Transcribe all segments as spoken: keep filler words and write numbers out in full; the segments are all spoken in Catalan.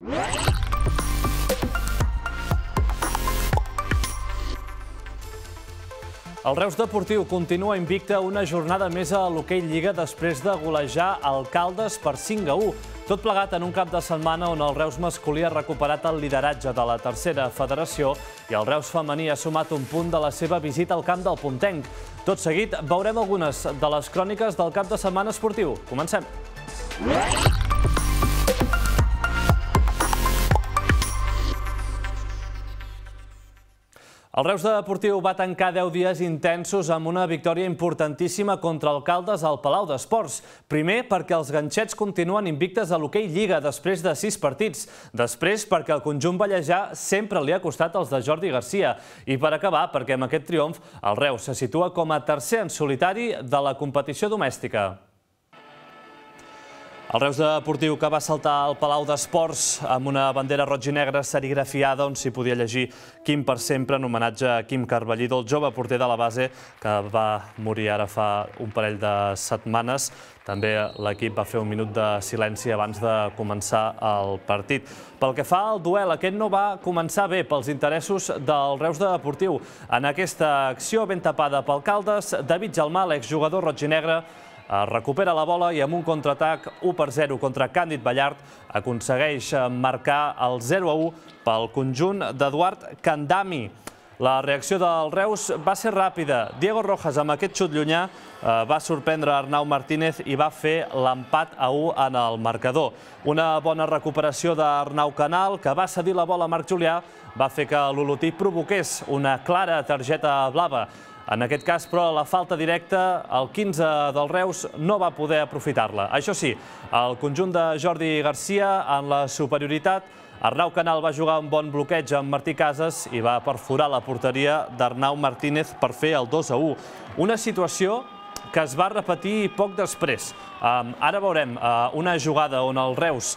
El Reus Deportiu continua invicte una jornada més a l'Hoquei Lliga després de golejar el Caldes per cinc a u. Tot plegat en un cap de setmana on el Reus masculí ha recuperat el lideratge de la tercera federació i el Reus femení ha sumat un punt de la seva visita al camp del Pontenc. Tot seguit veurem algunes de les cròniques del cap de setmana esportiu. Comencem. El Reus Deportiu va tancar deu dies intensos amb una victòria importantíssima contra el Caldes al Palau d'Esports. Primer, perquè els ganxets continuen invictes a l'Hoquei Lliga després de sis partits. Després, perquè el conjunt vallejà sempre li ha costat els de Jordi Garcia. I per acabar, perquè amb aquest triomf el Reus se situa com a tercer en solitari de la competició domèstica. El Reus Deportiu, que va saltar al Palau d'Esports amb una bandera roig i negra serigrafiada on s'hi podia llegir Quim per sempre, en homenatge a Quim Carballido, el jove porter de la base que va morir ara fa un parell de setmanes. També l'equip va fer un minut de silenci abans de començar el partit. Pel que fa al duel, aquest no va començar bé pels interessos del Reus Deportiu. En aquesta acció ben tapada pel Caldes, David Jalmà, l'exjugador roig i negre, recupera la bola i amb un contraatac u per zero contra Càndid Ballart aconsegueix marcar el zero a u pel conjunt d'Eduard Candami. La reacció del Reus va ser ràpida. Diego Rojas, amb aquest xut llunyà, va sorprendre Arnau Martínez i va fer l'empat a u en el marcador. Una bona recuperació d'Arnau Canal, que va cedir la bola a Marc Julià, va fer que l'Olotí provoqués una clara targeta blava. En aquest cas, però, la falta directa, el quinze del Reus no va poder aprofitar-la. Això sí, el conjunt de Jordi Garcia en la superioritat. Arnau Canal va jugar un bon bloqueig amb Martí Casas i va perforar la porteria d'Arnau Martínez per fer el dos a u. Una situació que es va repetir poc després. Ara veurem una jugada on el Reus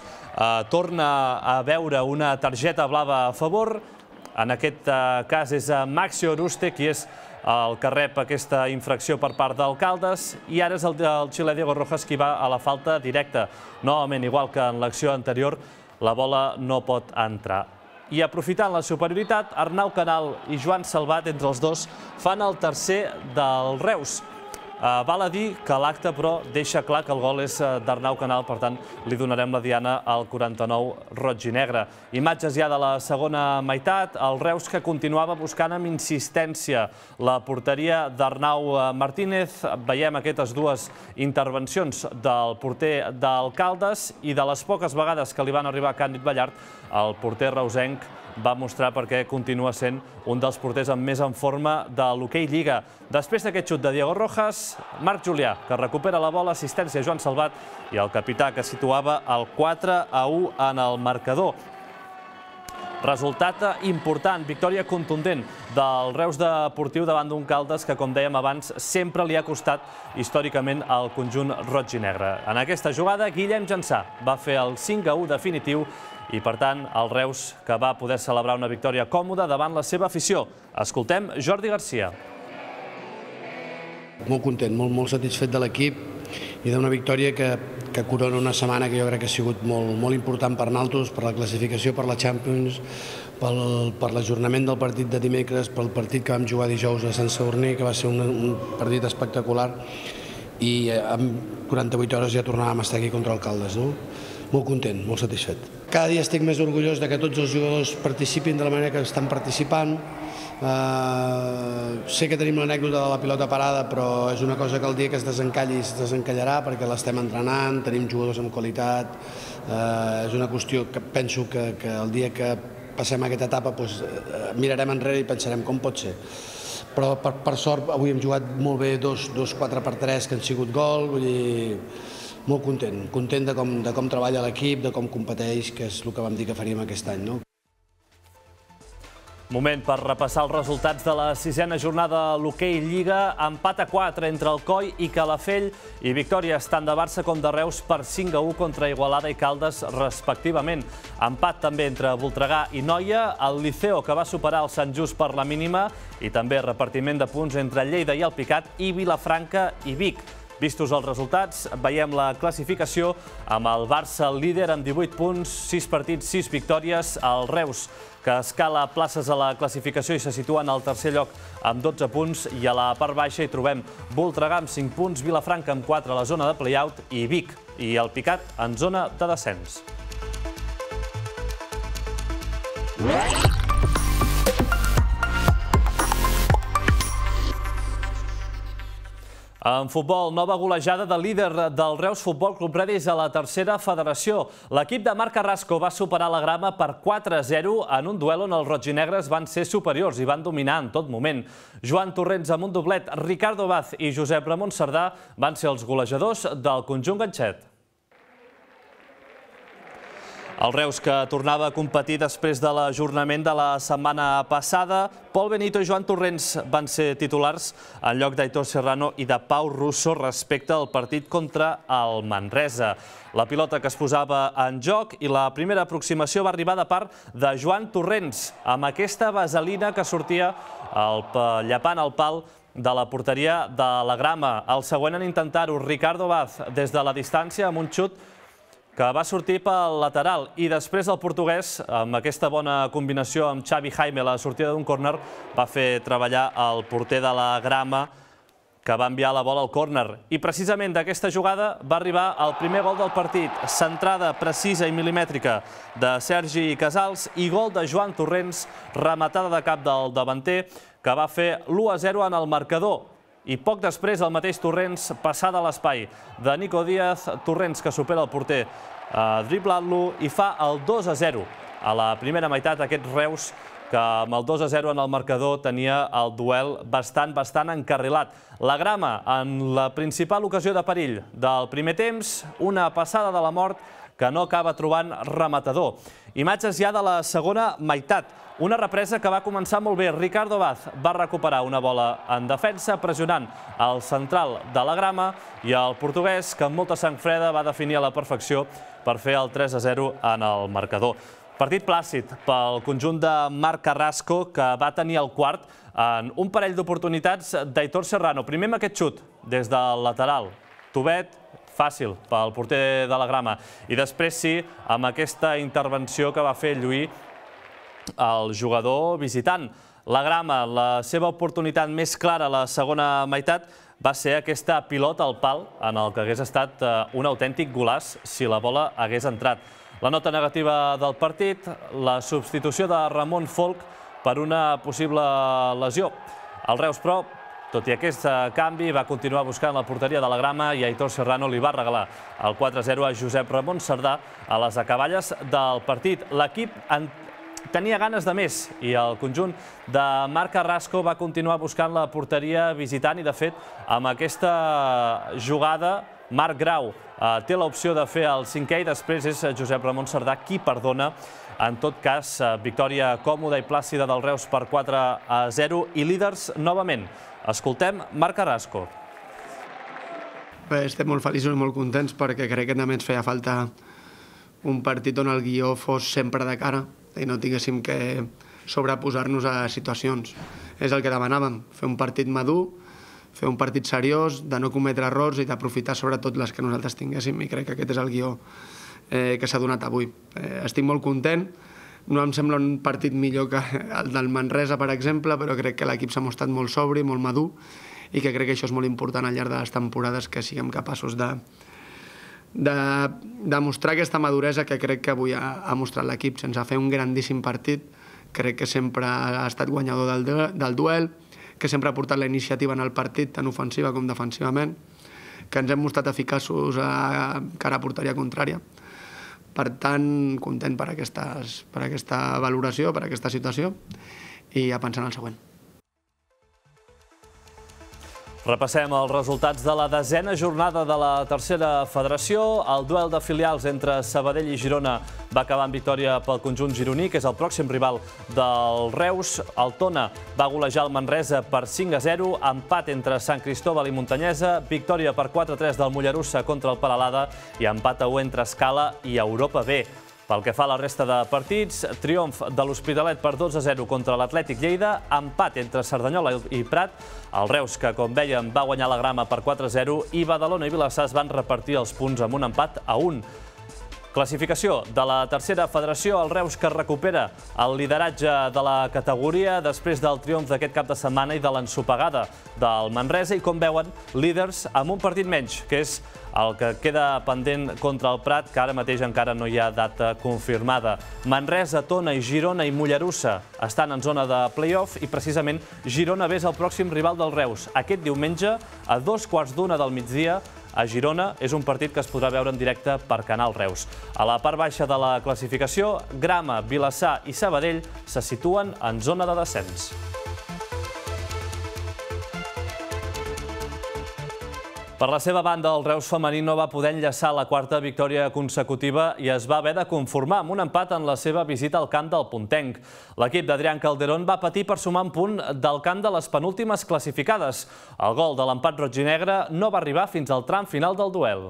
torna a veure una targeta blava a favor. En aquest cas és Maxi Oruste qui és el que rep aquesta infracció per part del Caldes i ara és el xilè Diego Rojas qui va a la falta directa. Novament, igual que en l'acció anterior, la bola no pot entrar. I aprofitant la superioritat, Arnau Canal i Joan Salvat, entre els dos, fan el tercer del Reus. Val a dir que l'acte, però, deixa clar que el gol és d'Arnau Canal, per tant, li donarem la diana al quaranta-nou roig i negre. Imatges ja de la segona meitat, el Reus que continuava buscant amb insistència la porteria d'Arnau Martínez. Veiem aquestes dues intervencions del porter del Caldes i de les poques vegades que li van arribar a Càndid Ballart, el porter reusenc va mostrar perquè continua sent un dels porters amb més en forma de l'Hoquei Lliga. Després d'aquest xut de Diego Rojas, Marc Julià, que recupera la bola, assistència a Joan Salvat i el capità que situava el quatre a u en el marcador. Resultat important, victòria contundent del Reus Deportiu davant d'un Caldes que, com dèiem abans, sempre li ha costat històricament al conjunt roig i negre. En aquesta jugada, Guillem Jansà va fer el cinc a u definitiu i, per tant, el Reus que va poder celebrar una victòria còmoda davant la seva afició. Escoltem Jordi Garcia. Molt content, molt, molt satisfet de l'equip i d'una victòria que, que corona una setmana que jo crec que ha sigut molt, molt important per nosaltres, per la classificació, per la Champions, pel, per l'ajornament del partit de dimecres, pel partit que vam jugar dijous a Sant Sadurní, que va ser un, un partit espectacular, i en quaranta-vuit hores ja tornàvem a estar aquí contra el Caldes, no? Molt content, molt satisfet. Cada dia estic més orgullós de que tots els jugadors participin de la manera que estan participant. Uh, sé que tenim l'anècdota de la pilota parada, però és una cosa que el dia que es desencalli es desencallarà perquè l'estem entrenant, tenim jugadors amb qualitat. Uh, és una qüestió que penso que, que el dia que passem aquesta etapa doncs, uh, mirarem enrere i pensarem com pot ser. Però per, per sort avui hem jugat molt bé dos, dos quatre per tres que han sigut gol, vull dir, molt content, content de com, de com treballa l'equip, de com competeix, que és el que vam dir que faríem aquest any, no? Moment per repassar els resultats de la sisena jornada de l'Hoquei Lliga. Empat a quatre entre Alcoi i Calafell i victòries tant de Barça com de Reus per cinc a u contra Igualada i Caldes, respectivament. Empat també entre Voltregà i Noia, el Liceo que va superar el Sant Just per la mínima i també repartiment de punts entre Lleida i Alpicat i Vilafranca i Vic. Vistos els resultats, veiem la classificació amb el Barça líder amb divuit punts, sis partits, sis victòries, el Reus, que escala places a la classificació i se situa en el tercer lloc amb dotze punts, i a la part baixa hi trobem Voltregà amb cinc punts, Vilafranca amb quatre a la zona de play-out i Vic i el Picat en zona de descens. En futbol, nova golejada del líder del Reus Futbol Club Redis a la tercera federació. L'equip de Marc Carrasco va superar la Grama per quatre a zero en un duel on els rojinegres van ser superiors i van dominar en tot moment. Joan Torrents amb un doblet, Ricardo Baz i Josep Ramon Cerdà van ser els golejadors del conjunt ganxet. El Reus, que tornava a competir després de l'ajornament de la setmana passada, Pol Benito i Joan Torrents van ser titulars en lloc d'Aitor Serrano i de Pau Russo respecte al partit contra el Manresa. La pilota que es posava en joc i la primera aproximació va arribar de part de Joan Torrents, amb aquesta vaselina que sortia llepant el pal de la porteria de la Grama. El següent en intentar-ho, Ricardo Baz, des de la distància amb un xut que va sortir pel lateral, i després el portuguès, amb aquesta bona combinació amb Xavi Jaime a la sortida d'un córner, va fer treballar el porter de la Grama, que va enviar la bola al córner. I precisament d'aquesta jugada va arribar el primer gol del partit, centrada precisa i milimètrica de Sergi Casals i gol de Joan Torrents, rematada de cap del davanter, que va fer l'u a zero en el marcador. I poc després, el mateix Torrents, passada a l'espai de Nico Díaz, Torrents que supera el porter driblant-lo i fa el dos a zero. A la primera meitat, aquest Reus, que amb el dos a zero en el marcador tenia el duel bastant, bastant encarrilat. La Grama, en la principal ocasió de perill del primer temps, una passada de la mort que no acaba trobant rematador. Imatges ja de la segona meitat. Una represa que va començar molt bé. Ricardo Baz va recuperar una bola en defensa, pressionant el central de la Grama, i el portuguès, que amb molta sang freda va definir a la perfecció per fer el tres a zero en el marcador. Partit plàcid pel conjunt de Marc Carrasco, que va tenir el quart en un parell d'oportunitats d'Aitor Serrano. Primer amb aquest xut des del lateral. Tubet, fàcil pel porter de la Grama. I després sí, amb aquesta intervenció que va fer lluir el jugador visitant. La Grama, la seva oportunitat més clara a la segona meitat va ser aquesta pilota al pal, en el que hagués estat un autèntic golaç si la bola hagués entrat. La nota negativa del partit, la substitució de Ramon Folk per una possible lesió. El Reus, però, tot i aquest canvi, va continuar buscant la porteria de la Grama i Aitor Serrano li va regalar el quatre a zero a Josep Ramon Cerdà a les acaballes del partit. L'equip tenia ganes de més i el conjunt de Marc Carrasco va continuar buscant la porteria visitant i, de fet, amb aquesta jugada, Marc Grau té l'opció de fer el cinquè i després és Josep Ramon Cerdà qui perdona. En tot cas, victòria còmoda i plàcida del Reus per quatre a zero i líders novament. Escoltem Marc Carrasco. Estem molt feliços i molt contents perquè crec que també ens feia falta un partit on el guió fos sempre de cara i no tinguéssim que sobreposar-nos a situacions. És el que demanàvem, fer un partit madur, fer un partit seriós, de no cometre errors i d'aprofitar sobretot les que nosaltres tinguéssim, i crec que aquest és el guió que s'ha donat avui. Estic molt content, no em sembla un partit millor que el del Manresa, per exemple, però crec que l'equip s'ha mostrat molt sobri, molt madur, i que crec que això és molt important al llarg de les temporades, que siguem capaços de de demostrar aquesta maduresa que crec que avui ha mostrat l'equip sense fer un grandíssim partit. Crec que sempre ha estat guanyador del duel, que sempre ha portat la iniciativa en el partit, tant ofensiva com defensivament, que ens hem mostrat eficaços a cara a porteria contrària. Per tant, content per aquesta valoració, per aquesta situació, i a pensar en el següent. Repassem els resultats de la desena jornada de la tercera federació. El duel de filials entre Sabadell i Girona va acabar en victòria pel conjunt gironí, que és el pròxim rival del Reus. El Tona va golejar el Manresa per cinc a zero, empat entre Sant Cristóbal i Muntanyesa, victòria per quatre a tres del Mollerussa contra el Peralada i empat a u entre Escala i Europa B. Pel que fa a la resta de partits, triomf de l'Hospitalet per dos a zero contra l'Atlètic Lleida, empat entre Cerdanyola i Prat, el Reus, que com vèiem va guanyar la Grama per quatre a zero, i Badalona i Vilassar es van repartir els punts amb un empat a un. Classificació de la tercera federació, el Reus, que recupera el lideratge de la categoria després del triomf d'aquest cap de setmana i de l'ensopegada del Manresa, i com veuen, líders amb un partit menys, que és el que queda pendent contra el Prat, que ara mateix encara no hi ha data confirmada. Manresa, Tona i Girona i Mollerussa estan en zona de play-off i precisament Girona és el pròxim rival del Reus. Aquest diumenge, a dos quarts d'una del migdia, a Girona, és un partit que es podrà veure en directe per Canal Reus. A la part baixa de la classificació, Grama, Vilassar i Sabadell se situen en zona de descens. Per la seva banda, el Reus femení no va poder enllaçar la quarta victòria consecutiva i es va haver de conformar amb un empat en la seva visita al camp del Puntenc. L'equip d'Adrián Calderón va patir per sumar un punt del camp de les penúltimes classificades. El gol de l'empat roig i negre no va arribar fins al tram final del duel.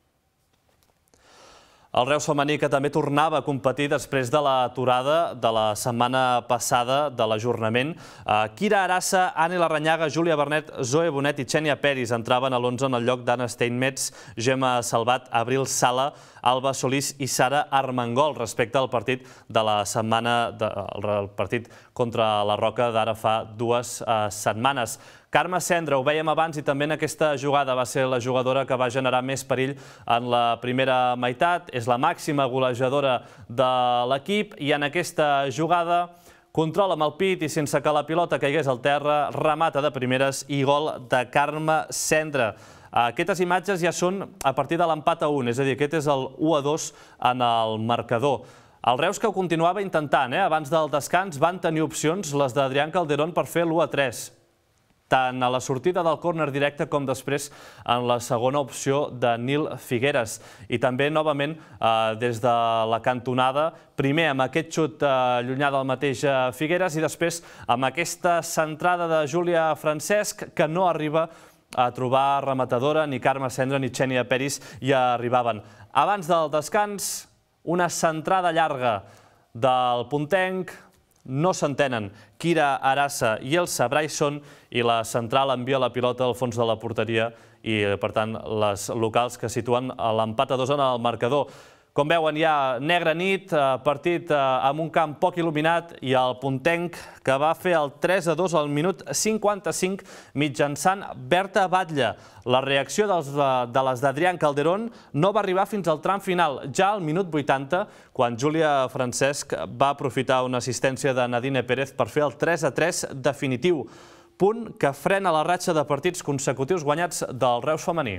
El Reus femení, que també tornava a competir després de l'aturada de la setmana passada de l'ajornament. Kira Arassa, Anna Larranyaga, Júlia Bernet, Zoe Bonet i Xènia Peris entraven a l'onze en el lloc d'Anna Steinmetz, Gemma Salvat, Abril Sala, Alba Solís i Sara Armengol respecte al partit de la setmana, el partit contra la Roca d'ara fa dues setmanes. Carme Cendra, ho vèiem abans, i també en aquesta jugada va ser la jugadora que va generar més perill en la primera meitat. És la màxima golejadora de l'equip i en aquesta jugada controla amb el pit i sense que la pilota caigués al terra, remata de primeres i gol de Carme Cendra. Aquestes imatges ja són a partir de l'empat a un, és a dir, aquest és el u a dos en el marcador. El Reus, que ho continuava intentant, abans del descans van tenir opcions, les d'Adrián Calderón, per fer l'u a tres. Tant a la sortida del córner directe com després en la segona opció de Nil Figueres. I també, novament, des de la cantonada, primer amb aquest xut llunyà del mateix Figueres i després amb aquesta centrada de Júlia Francesc, que no arriba a trobar rematadora, ni Carme Cendra ni Xènia Peris hi arribaven. Abans del descans, una centrada llarga del Puntenc, no s'entenen Kira Arassa i Elsa Bryson i la central envia la pilota al fons de la porteria i, per tant, les locals que situen l'empat a dos en el marcador. Com veuen, hi ha negra nit, partit amb un camp poc il·luminat i el Puntenc, que va fer el tres a dos al minut cinquanta-cinc mitjançant Berta Batlle. La reacció de les d'Adrián Calderón no va arribar fins al tram final, ja al minut vuitanta, quan Júlia Francesc va aprofitar una assistència de Nadine Pérez per fer el tres a tres definitiu, punt que frena la ratxa de partits consecutius guanyats del Reus femení.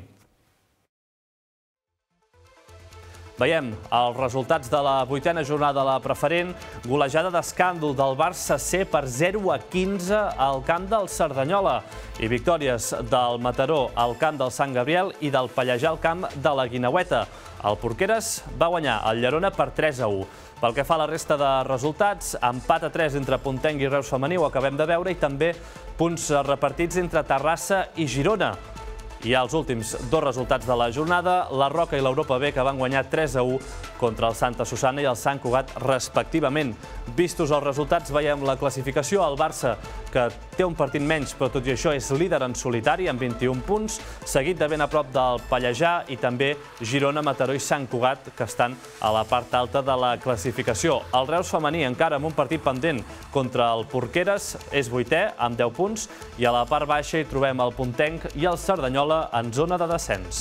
Veiem els resultats de la vuitena jornada de la preferent, golejada d'escàndol del Barça C per zero a quinze al camp del Cerdanyola i victòries del Mataró al camp del Sant Gabriel i del Pallejà al camp de la Guineueta. El Porqueres va guanyar el Llerona per tres a u. Pel que fa a la resta de resultats, empat a tres entre Puntenc i Reus femení, ho acabem de veure, i també punts repartits entre Terrassa i Girona. I els últims dos resultats de la jornada, la Roca i l'Europa B, que van guanyar tres a u contra el Santa Susana i el Sant Cugat, respectivament. Vistos els resultats, veiem la classificació. El Barça, que té un partit menys, però tot i això és líder en solitari, amb vint-i-un punts, seguit de ben a prop del Pallejà i també Girona, Mataró i Sant Cugat, que estan a la part alta de la classificació. El Reus femení, encara amb un partit pendent contra el Porqueres, és vuitè, amb deu punts, i a la part baixa hi trobem el Puntenc i el Cerdanyola en zona de descens.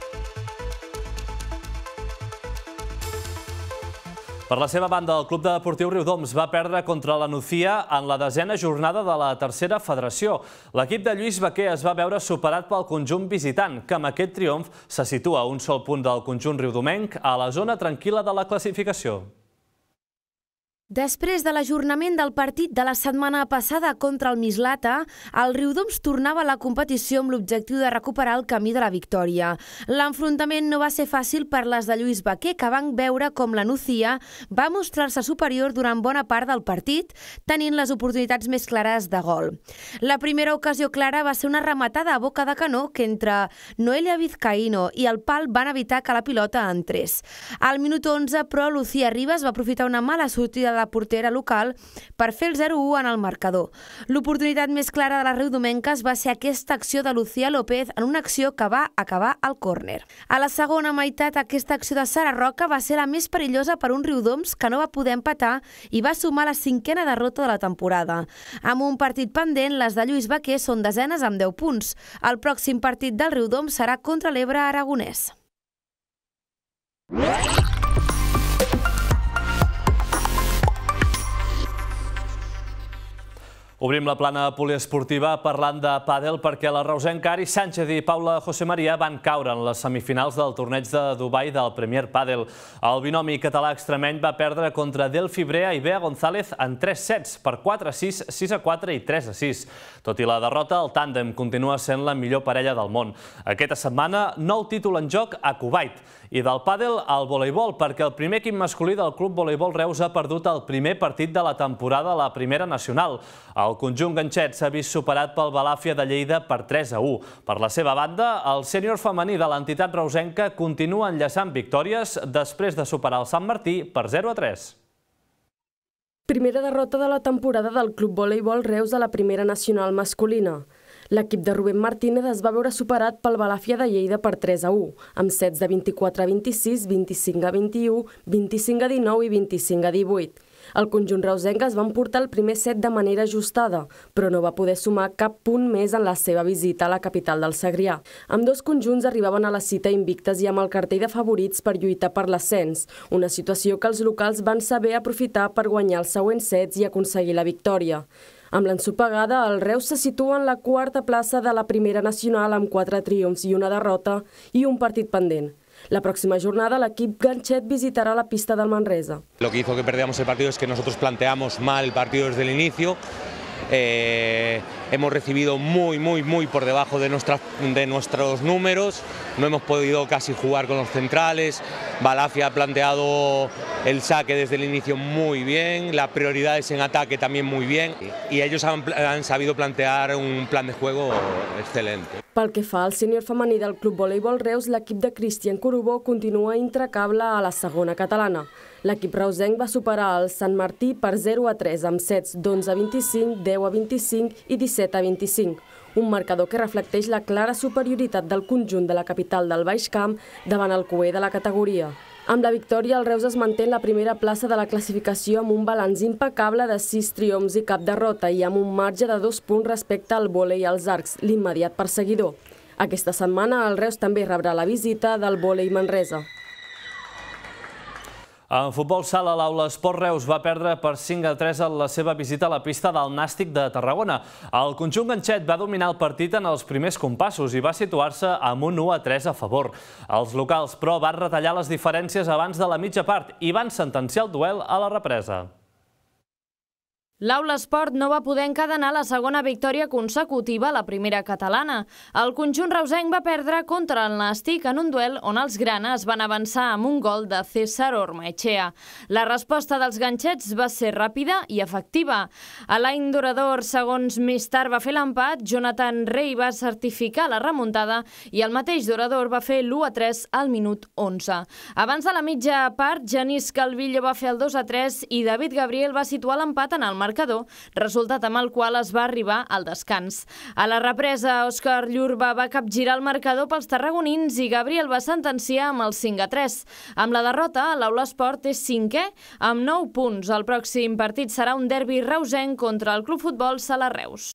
Per la seva banda, el Club Deportiu Riudoms va perdre contra la Nucía en la desena jornada de la tercera federació. L'equip de Lluís Baquer es va veure superat pel conjunt visitant, que amb aquest triomf se situa a un sol punt del conjunt riudomenc a la zona tranquil·la de la classificació. Després de l'ajornament del partit de la setmana passada contra el Mislata, el Riudoms tornava a la competició amb l'objectiu de recuperar el camí de la victòria. L'enfrontament no va ser fàcil per les de Lluís Baquer, que van veure com la Nucía va mostrar-se superior durant bona part del partit, tenint les oportunitats més clares de gol. La primera ocasió clara va ser una rematada a boca de canó que entre Noelia Vizcaíno i el pal van evitar que la pilota entrés. Al minut onze, però, Lucía Ribas va aprofitar una mala sortida de la portera local per fer el zero u en el marcador. L'oportunitat més clara de les riudomenques va ser aquesta acció de Lucía López en una acció que va acabar al córner. A la segona meitat, aquesta acció de Sara Roca va ser la més perillosa per un Riudoms que no va poder empatar i va sumar la cinquena derrota de la temporada. Amb un partit pendent, les de Lluís Baquer són desenes amb deu punts. El pròxim partit del Riudoms serà contra l'Ebre aragonès. Obrim la plana poliesportiva parlant de pàdel perquè la reusenca Ari Sánchez i Paula José María van caure en les semifinals del torneig de Dubai del Premier Pàdel. El binomi català extremeny va perdre contra Delphi Brea i Bea González en tres sets per quatre a sis, sis a quatre i tres a sis. Tot i la derrota, el tàndem continua sent la millor parella del món. Aquesta setmana, nou títol en joc a Kuwait. I del pàdel al voleibol, perquè el primer equip masculí del Club Voleibol Reus ha perdut el primer partit de la temporada a la Primera Nacional. El conjunt ganxet s'ha vist superat pel Balàfia de Lleida per tres a u. Per la seva banda, el sènior femení de l'entitat reusenca continua enllaçant victòries després de superar el Sant Martí per zero a tres. Primera derrota de la temporada del Club Voleibol Reus a la Primera Nacional masculina. L'equip de Rubén Martínez es va veure superat pel Balàfia de Lleida per tres a u, amb sets de vint-i-quatre a vint-i-sis, vint-i-cinc a vint-i-u, vint-i-cinc a dinou i vint-i-cinc a divuit. El conjunt reusenc es va emportar el primer set de manera ajustada, però no va poder sumar cap punt més en la seva visita a la capital del Segrià. Ambdós conjunts arribaven a la cita invictes i amb el cartell de favorits per lluitar per l'ascens, una situació que els locals van saber aprofitar per guanyar els següents sets i aconseguir la victòria. Amb l'ensopegada, el Reus se situa en la quarta plaça de la Primera Nacional amb quatre triomfs i una derrota i un partit pendent. La próxima jornada l'equip ganxet visitará la pista del Manresa. Lo que hizo que perdiéramos el partido es que nosotros planteamos mal el partido desde el inicio. Eh, hemos recibido muy, muy, muy por debajo de, nuestra, de nuestros números, no hemos podido casi jugar con los centrales. Balàfia ha planteado el saque desde el inicio muy bien, las prioridades en ataque también muy bien y ellos han, han sabido plantear un plan de juego excelente. Pel que fa al sènior femení del Club Voleibol Reus, l'equip de Cristian Corubó continua intracable a la segona catalana. L'equip reusenc va superar el Sant Martí per zero a tres amb sets d'onze a vint-i-cinc, deu a vint-i-cinc i disset a vint-i-cinc. Un marcador que reflecteix la clara superioritat del conjunt de la capital del Baix Camp davant el coer de la categoria. Amb la victòria, el Reus es manté en la primera plaça de la classificació amb un balanç impecable de sis triomfs i cap derrota i amb un marge de dos punts respecte al vòlei i als arcs, l'immediat perseguidor. Aquesta setmana, el Reus també rebrà la visita del vòlei Manresa. En futbol sala, l'Aula Esport Reus va perdre per cinc a tres en la seva visita a la pista del Nàstic de Tarragona. El conjunt ganxet va dominar el partit en els primers compassos i va situar-se amb un u a tres a favor. Els locals, però, van retallar les diferències abans de la mitja part i van sentenciar el duel a la represa. L'Aula Esport no va poder encadenar la segona victòria consecutiva a la primera catalana. El conjunt reusenc va perdre contra el Nàstic en un duel on els granes van avançar amb un gol de César Ormaechea. La resposta dels ganxets va ser ràpida i efectiva. Alain Dorador, segons més tard, va fer l'empat, Jonathan Rey va certificar la remuntada i el mateix Dorador va fer l'u a tres al minut onze. Abans de la mitja part, Genís Calvillo va fer el dos a tres i David Gabriel va situar l'empat en el marcador, resultat amb el qual es va arribar al descans. A la represa, Òscar Llurba va capgirar el marcador pels tarragonins i Gabriel va sentenciar amb el cinc a tres. Amb la derrota, l'Aula Esport és cinquè amb nou punts. El pròxim partit serà un derbi reusenc contra el Club Futbol Sala Reus.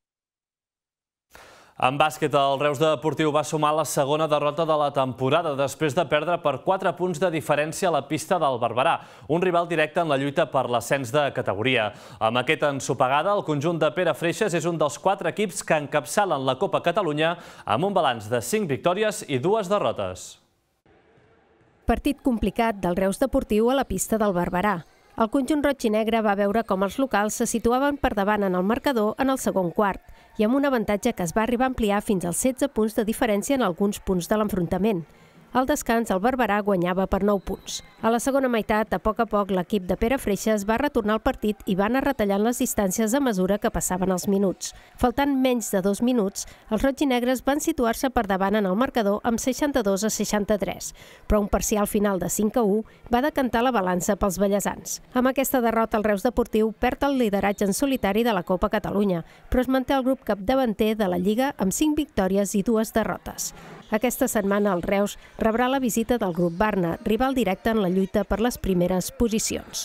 En bàsquet, el Reus Deportiu va sumar la segona derrota de la temporada després de perdre per quatre punts de diferència a la pista del Barberà, un rival directe en la lluita per l'ascens de categoria. Amb aquesta ensopegada, el conjunt de Pere Freixes és un dels quatre equips que encapçalen la Copa Catalunya amb un balanç de cinc victòries i dues derrotes. Partit complicat del Reus Deportiu a la pista del Barberà. El conjunt roig i negre va veure com els locals se situaven per davant en el marcador en el segon quart i amb un avantatge que es va arribar a ampliar fins als setze punts de diferència en alguns punts de l'enfrontament. Al descans, el Barberà guanyava per nou punts. A la segona meitat, a poc a poc, l'equip de Pere Freixas va retornar al partit i va anar retallant les distàncies a mesura que passaven els minuts. Faltant menys de dos minuts, els roig i negres van situar-se per davant en el marcador amb seixanta-dos a seixanta-tres, però un parcial final de cinc a u va decantar la balança pels bellesans. Amb aquesta derrota, el Reus Deportiu perd el lideratge en solitari de la Copa Catalunya, però es manté el grup capdavanter de la Lliga amb cinc victòries i dues derrotes. Aquesta setmana el Reus rebrà la visita del grup Barna, rival directe en la lluita per les primeres posicions.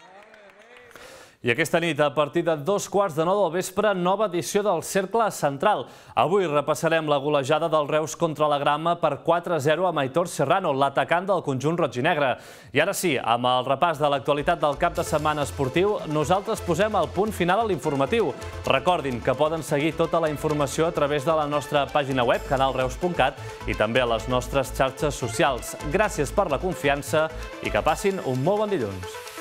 I aquesta nit, a partir de dos quarts de nou del vespre, nova edició del Cercle Central. Avui repassarem la golejada del Reus contra la Grama per quatre a zero amb Aitor Serrano, l'atacant del conjunt roig i negre. I ara sí, amb el repàs de l'actualitat del cap de setmana esportiu, nosaltres posem el punt final a l'informatiu. Recordin que poden seguir tota la informació a través de la nostra pàgina web, canal reus punt cat, i també a les nostres xarxes socials. Gràcies per la confiança i que passin un molt bon dilluns.